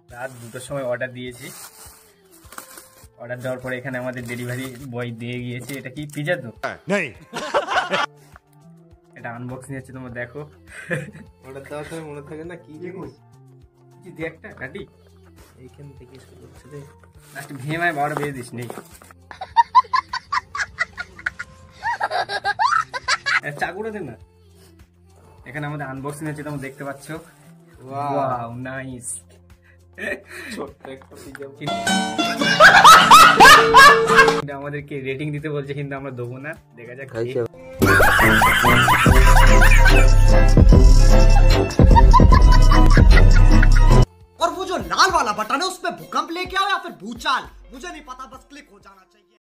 রাত 2টোর সময় অর্ডার দিয়েছি। অর্ডার দেওয়ার পরে এখানে আমাদের ডেলিভারি বয় দিয়ে গিয়েছে। এটা কি পিজা তো? এটা আনবক্সিং হচ্ছে, তোমরা দেখো। অর্ডার দেওয়ার সময় মনে থাকে না কি জিনিস? কি দিয়ে একটা কাটি এইখান থেকে শুরু হচ্ছে রে। লাস্ট ভেমায় 12টা বেজে দিস নেই। চাকুটা দে না। এখানে আমাদের আনবক্সিং হচ্ছে, তোমরা দেখতে পাচ্ছ। Wow nice. ছোট্ট একটা পিজা। আমাদেরকে রেটিং দিতে বলছে, কিন্তু আমরা দেবো না। দেখা যাক। और वो जो लाल वाला बटन है उस पे भूकंप लेके आओ या फिर भूचाल, मुझे नहीं पता, बस क्लिक हो जाना चाहिए।